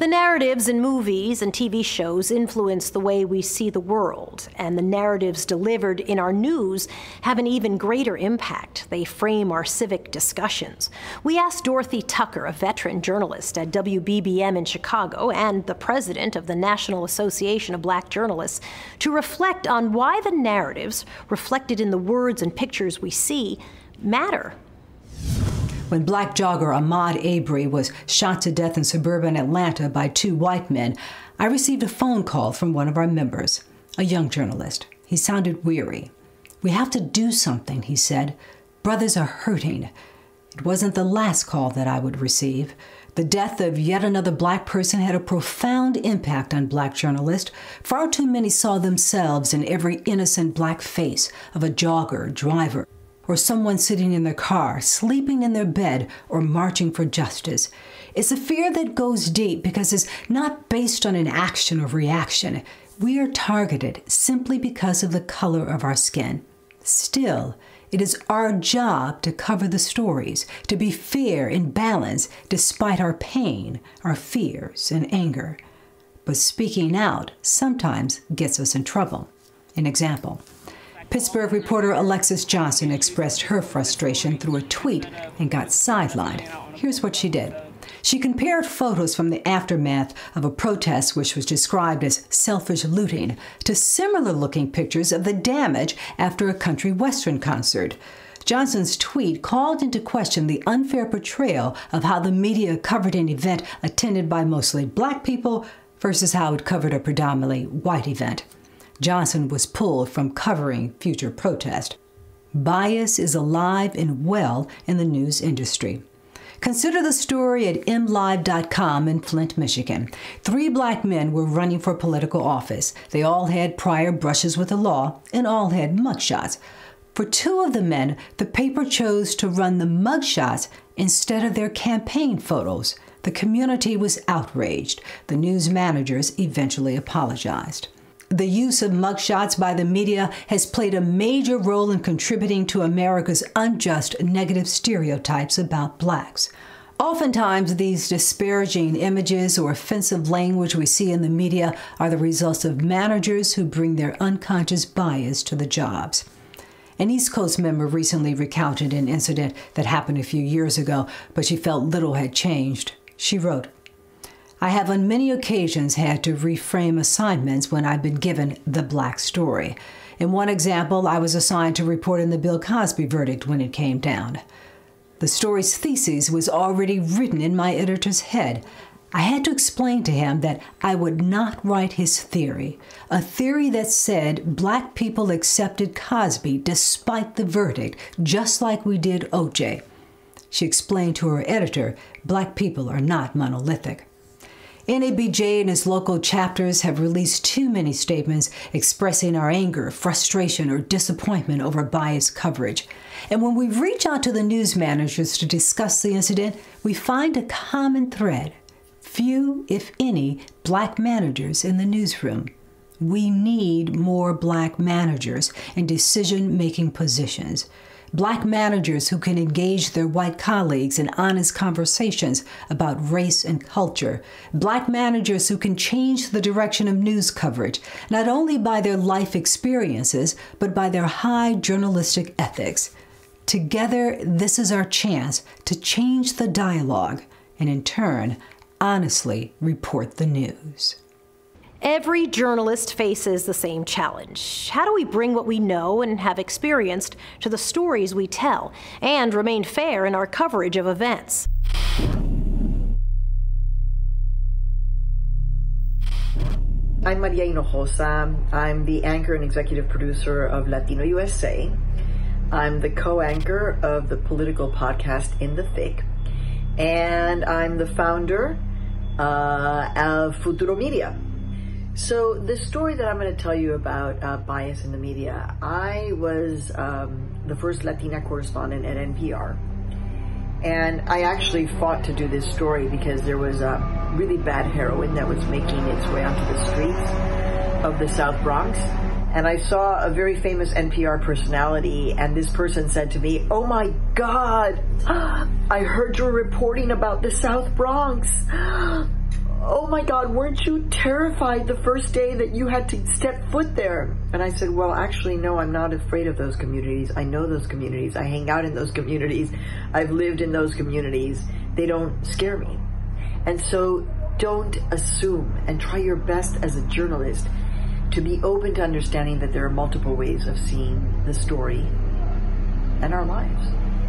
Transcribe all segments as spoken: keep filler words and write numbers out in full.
The narratives in movies and T V shows influence the way we see the world, and the narratives delivered in our news have an even greater impact. They frame our civic discussions. We asked Dorothy Tucker, a veteran journalist at W B B M in Chicago and the president of the National Association of Black Journalists, to reflect on why the narratives reflected in the words and pictures we see matter. When black jogger Ahmaud Arbery was shot to death in suburban Atlanta by two white men, I received a phone call from one of our members, a young journalist. He sounded weary. "We have to do something," he said. "Brothers are hurting." It wasn't the last call that I would receive. The death of yet another black person had a profound impact on black journalists. Far too many saw themselves in every innocent black face of a jogger, driver, or someone sitting in their car, sleeping in their bed, or marching for justice. It's a fear that goes deep because it's not based on an action or reaction. We are targeted simply because of the color of our skin. Still, it is our job to cover the stories, to be fair and balanced despite our pain, our fears, and anger. But speaking out sometimes gets us in trouble. An example. Pittsburgh reporter Alexis Johnson expressed her frustration through a tweet and got sidelined. Here's what she did. She compared photos from the aftermath of a protest which was described as selfish looting to similar-looking pictures of the damage after a country western concert. Johnson's tweet called into question the unfair portrayal of how the media covered an event attended by mostly black people versus how it covered a predominantly white event. Johnson was pulled from covering future protest. Bias is alive and well in the news industry. Consider the story at M live dot com in Flint, Michigan. Three black men were running for political office. They all had prior brushes with the law and all had mugshots. For two of the men, the paper chose to run the mugshots instead of their campaign photos. The community was outraged. The news managers eventually apologized. The use of mugshots by the media has played a major role in contributing to America's unjust negative stereotypes about blacks. Oftentimes, these disparaging images or offensive language we see in the media are the results of managers who bring their unconscious bias to the jobs. An East Coast member recently recounted an incident that happened a few years ago, but she felt little had changed. She wrote, "I have on many occasions had to reframe assignments when I've been given the black story. In one example, I was assigned to report on the Bill Cosby verdict when it came down. The story's thesis was already written in my editor's head. I had to explain to him that I would not write his theory, a theory that said black people accepted Cosby despite the verdict, just like we did O J. She explained to her editor, black people are not monolithic. N A B J and its local chapters have released too many statements expressing our anger, frustration, or disappointment over biased coverage. And when we reach out to the news managers to discuss the incident, we find a common thread. Few, if any, black managers in the newsroom. We need more black managers in decision-making positions. Black managers who can engage their white colleagues in honest conversations about race and culture. Black managers who can change the direction of news coverage, not only by their life experiences, but by their high journalistic ethics. Together, this is our chance to change the dialogue and, in turn, honestly report the news. Every journalist faces the same challenge. How do we bring what we know and have experienced to the stories we tell and remain fair in our coverage of events? I'm Maria Hinojosa. I'm the anchor and executive producer of Latino U S A. I'm the co-anchor of the political podcast In the Thick. And I'm the founder uh, of Futuro Media. So the story that I'm going to tell you about uh, bias in the media, I was um, the first Latina correspondent at N P R. And I actually fought to do this story because there was a really bad heroin that was making its way onto the streets of the South Bronx. And I saw a very famous N P R personality, and this person said to me, "Oh my God, I heard you're reporting about the South Bronx. oh my God, weren't you terrified the first day that you had to step foot there? And I said, well, actually, no, I'm not afraid of those communities. I know those communities. I hang out in those communities. I've lived in those communities. They don't scare me. And so don't assume, and try your best as a journalist to be open to understanding that there are multiple ways of seeing the story and our lives.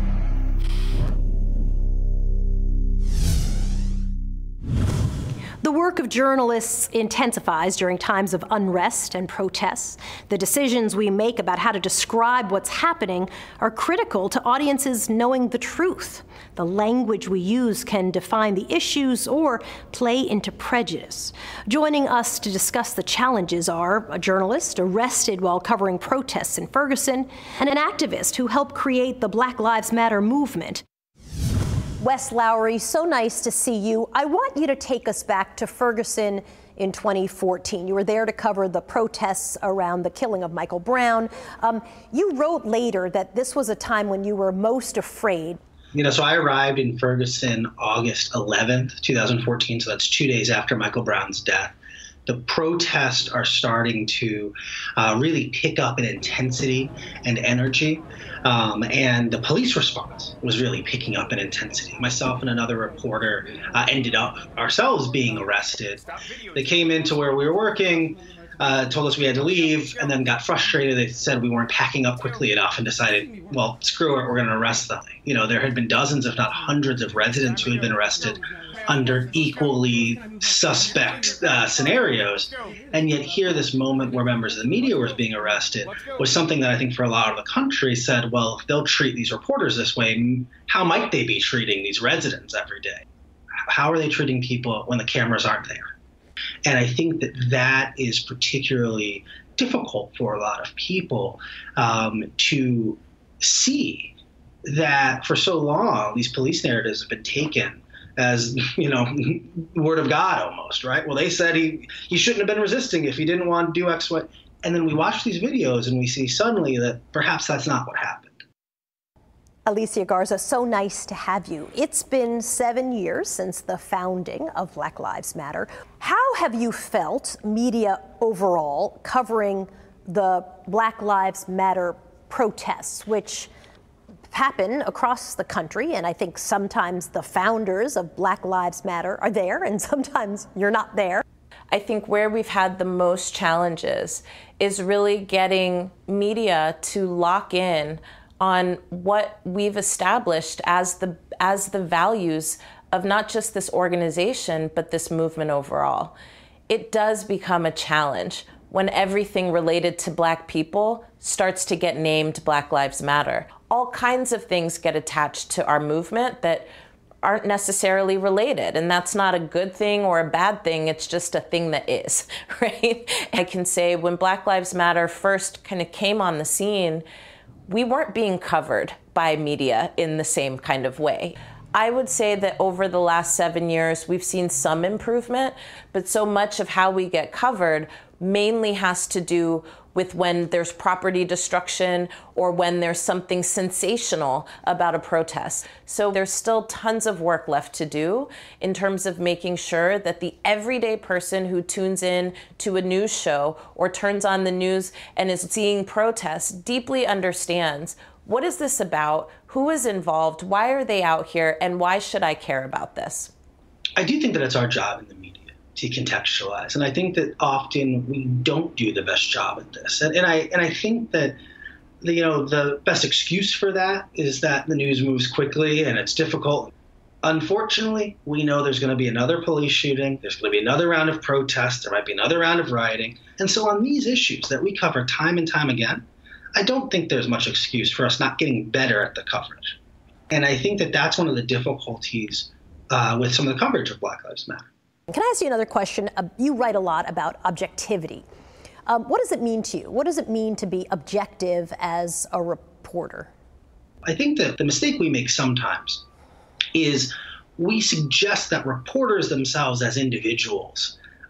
The work of journalists intensifies during times of unrest and protests. The decisions we make about how to describe what's happening are critical to audiences knowing the truth. The language we use can define the issues or play into prejudice. Joining us to discuss the challenges are a journalist arrested while covering protests in Ferguson and an activist who helped create the Black Lives Matter movement. Wes Lowery, so nice to see you. I want you to take us back to Ferguson in twenty fourteen. You were there to cover the protests around the killing of Michael Brown. Um, you wrote later that this was a time when you were most afraid. You know, so I arrived in Ferguson August eleventh, two thousand fourteen, so that's two days after Michael Brown's death. The protests are starting to uh, really pick up in intensity and energy. Um, and the police response was really picking up in intensity. Myself and another reporter uh, ended up ourselves being arrested. They came into where we were working, uh, told us we had to leave, and then got frustrated. They said we weren't packing up quickly enough and decided, well, screw it, we're going to arrest them. You know, there had been dozens, if not hundreds, of residents who had been arrested under equally suspect uh, scenarios. And yet here, this moment where members of the media were being arrested was something that I think for a lot of the country said, well, if they'll treat these reporters this way, how might they be treating these residents every day? How are they treating people when the cameras aren't there? And I think that that is particularly difficult for a lot of people um, to see that for so long, these police narratives have been taken as, you know, word of God almost, right? Well, they said he, he shouldn't have been resisting if he didn't want to do X, Y. And then we watch these videos and we see suddenly that perhaps that's not what happened. Alicia Garza, so nice to have you. It's been seven years since the founding of Black Lives Matter. How have you felt media overall covering the Black Lives Matter protests, which happen across the country, and I think sometimes the founders of Black Lives Matter are there, and sometimes you're not there? I think where we've had the most challenges is really getting media to lock in on what we've established as the as the values of not just this organization, but this movement overall. It does become a challenge when everything related to Black people starts to get named Black Lives Matter. All kinds of things get attached to our movement that aren't necessarily related, and that's not a good thing or a bad thing, it's just a thing that is, right? I can say when Black Lives Matter first kind of came on the scene, we weren't being covered by media in the same kind of way. I would say that over the last seven years, we've seen some improvement, but so much of how we get covered mainly has to do with when there's property destruction or when there's something sensational about a protest. So there's still tons of work left to do in terms of making sure that the everyday person who tunes in to a news show or turns on the news and is seeing protests deeply understands, what is this about? Who is involved? Why are they out here? And why should I care about this? I do think that it's our job in the media to contextualize. And I think that often we don't do the best job at this. And, and I and I think that the, you know, the best excuse for that is that the news moves quickly and it's difficult. Unfortunately, we know there's going to be another police shooting. There's going to be another round of protests. There might be another round of rioting. And so on these issues that we cover time and time again, I don't think there's much excuse for us not getting better at the coverage. And I think that that's one of the difficulties uh, with some of the coverage of Black Lives Matter. Can I ask you another question? Uh, you write a lot about objectivity. Um, what does it mean to you? What does it mean to be objective as a reporter? I think that the mistake we make sometimes is we suggest that reporters themselves as individuals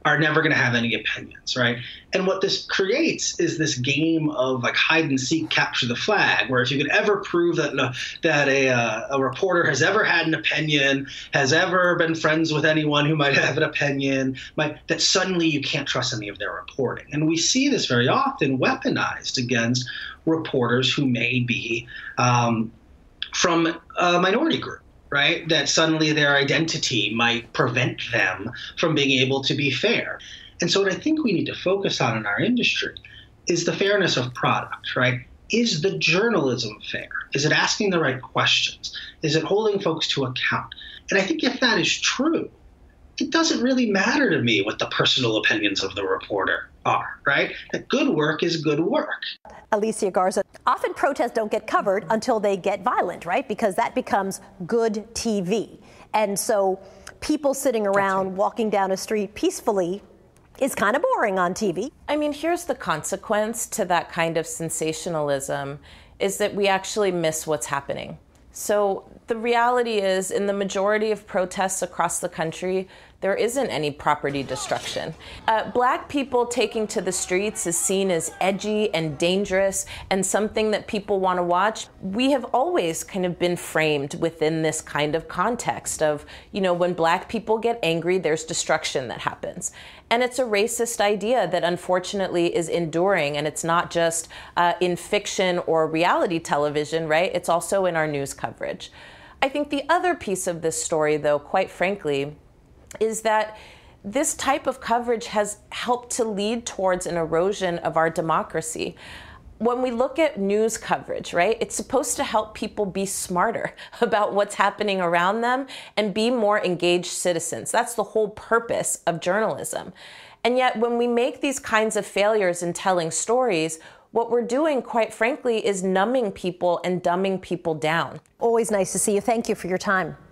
are never going to have any opinions, right? And what this creates is this game of like hide and seek, capture the flag, where if you could ever prove that no, that a, uh, a reporter has ever had an opinion, has ever been friends with anyone who might have an opinion, might, that suddenly you can't trust any of their reporting. And we see this very often weaponized against reporters who may be um, from a minority group, right? That suddenly their identity might prevent them from being able to be fair. And so what I think we need to focus on in our industry is the fairness of product, right? Is the journalism fair? Is it asking the right questions? Is it holding folks to account? And I think if that is true, it doesn't really matter to me what the personal opinions of the reporter are, right? That good work is good work. Alicia Garza, often protests don't get covered until they get violent, right? Because that becomes good T V. And so people sitting around right. walking down a street peacefully is kind of boring on T V. I mean, here's the consequence to that kind of sensationalism is that we actually miss what's happening. So the reality is, in the majority of protests across the country, there isn't any property destruction. Uh, black people taking to the streets is seen as edgy and dangerous and something that people want to watch. We have always kind of been framed within this kind of context of, you know, when black people get angry, there's destruction that happens. And it's a racist idea that unfortunately is enduring, and it's not just uh, in fiction or reality television, right? It's also in our news coverage. I think the other piece of this story, though, quite frankly, is that this type of coverage has helped to lead towards an erosion of our democracy. When we look at news coverage, right, it's supposed to help people be smarter about what's happening around them and be more engaged citizens. That's the whole purpose of journalism. And yet when we make these kinds of failures in telling stories, what we're doing, quite frankly, is numbing people and dumbing people down. Always nice to see you. Thank you for your time.